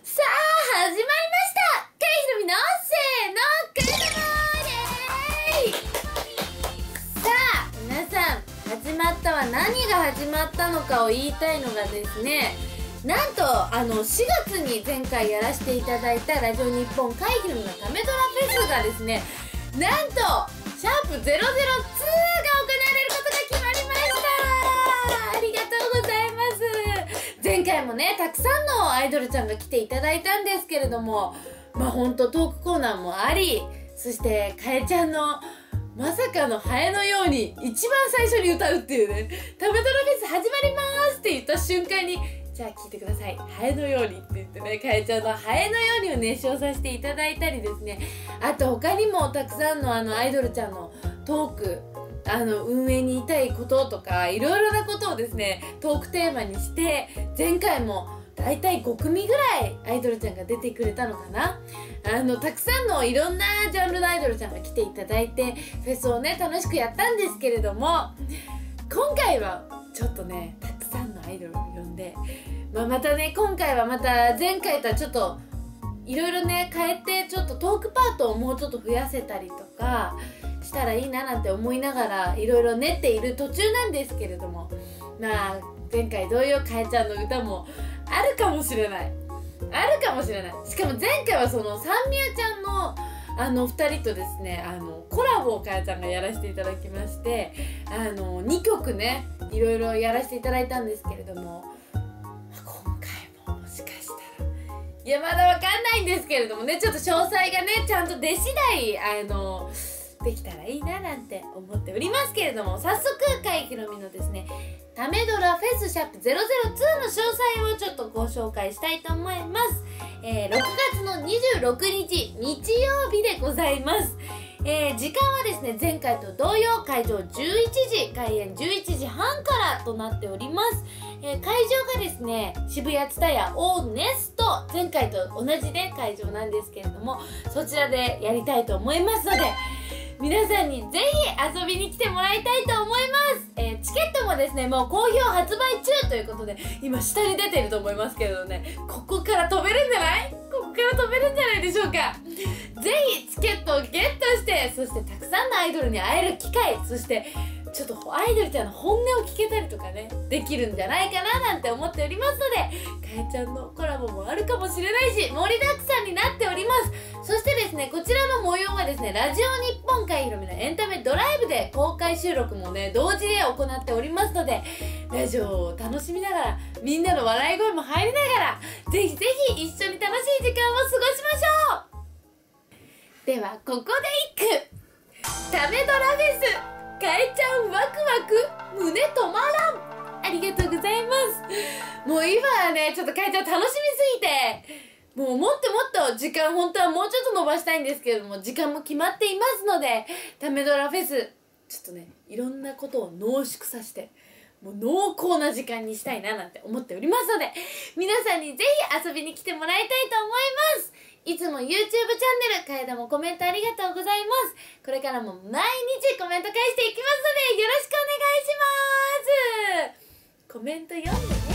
さあ、始まりましたかいひろみのせーの、くるもーれーさあ、皆さん、始まったは何が始まったのかを言いたいのがですね、なんと、4月に前回やらせていただいたラジオ日本かいひろみのためドラフェスがですね、なんと、シャープ002が行われることが決まりました。ありがとうございます。前回もね、たくさんのアイドルちゃんが来ていただいたんですけれども、まあほんとトークコーナーもあり、そしてかえちゃんのまさかのハエのように一番最初に歌うっていうね、ためドラフェス始まりますって言った瞬間に、じゃあ聞いてください、ハエのようにって言ってね、かえちゃんのハエのようにを熱唱させていただいたりですね、あと他にもたくさんのアイドルちゃんのトーク、運営に言いたいこととかいろいろなことをですね、トークテーマにして、前回もだいたい5組ぐらいアイドルちゃんが出てくれたのかな。たくさんのいろんなジャンルのアイドルちゃんが来ていただいて、フェスをね、楽しくやったんですけれども、今回はちょっとね、たくさんのアイドルを呼んで、またね、今回はまた前回とはちょっといろいろね、変えて、ちょっとトークパートをもうちょっと増やせたりとかしたらいいななんて思いながらいろいろ練っている途中なんですけれども、まあ前回同様かえちゃんの歌もあるかもしれない、しかも前回はそのサンミヤちゃんの2人とですね、コラボをかえちゃんがやらせていただきまして、2曲ね、いろいろやらせていただいたんですけれども、今回ももしかしたら、いやまだわかんないんですけれどもね、ちょっと詳細がね、ちゃんと出次第できたらいいななんて思っておりますけれども、早速かいひろみのですね、ためドラフェスシャープ002の詳細をちょっとご紹介したいと思います。6月の26日日曜日でございます。時間はですね、前回と同様、会場11時、開演11時半からとなっております。会場がですね、渋谷ツタヤオーネスト、前回と同じね、会場なんですけれども、そちらでやりたいと思いますので、皆さんにぜひ遊びに来てもらいたいと思います。チケットもですね、もう好評発売中ということで、今下に出てると思いますけれどね、ここから飛べるんじゃない？ここから飛べるんじゃないでしょうか。ぜひチケットをゲットして、そしてたくさんのアイドルに会える機会、そしてちょっとアイドルちゃんの本音を聞けたりとかね、できるんじゃないかななんて思っておりますので、かえちゃんのコラボもあるかもしれないし、盛りだくさんになっております。そしてですね、こちらの模様はですね、ラジオ日本かいひろみのエンタメドライブで公開収録もね、同時で行っておりますので、ラジオを楽しみながら、みんなの笑い声も入りながら、ぜひぜひ一緒に楽しい時間を過ごしましょう。ではここで一句、ためドラフェス、かえちゃんワクワク胸止まらん。ありがとうございます。もう今はね、ちょっとかえちゃん楽しみすぎて、もうもっともっと時間、本当はもうちょっと伸ばしたいんですけれども、時間も決まっていますので、ためドラフェス、ちょっとね、いろんなことを濃縮させて、もう濃厚な時間にしたいななんて思っておりますので、皆さんにぜひ遊びに来てもらいたいと思います。いつも YouTube チャンネル、かえだもコメントありがとうございます。これからも毎日コメント返していきますので、よろしくお願いします。コメント読んでね。